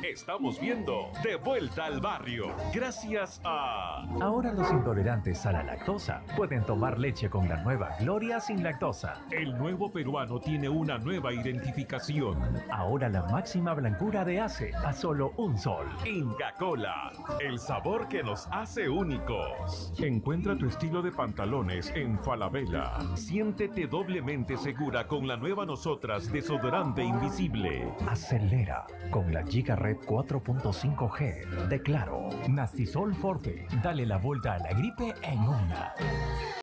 Estamos viendo De Vuelta al Barrio, gracias a... Ahora los intolerantes a la lactosa pueden tomar leche con la nueva Gloria sin lactosa. El nuevo peruano tiene una nueva identificación. Ahora la máxima blancura de ACE a solo un sol. Inca Kola, el sabor que nos hace únicos. Encuentra tu estilo de pantalones en Falabella. Siéntete doblemente segura con la nueva Nosotras desodorante invisible. Acelera con la Giga Red 4.5G de Claro. Nastisol Forte, dale la vuelta a la gripe en una.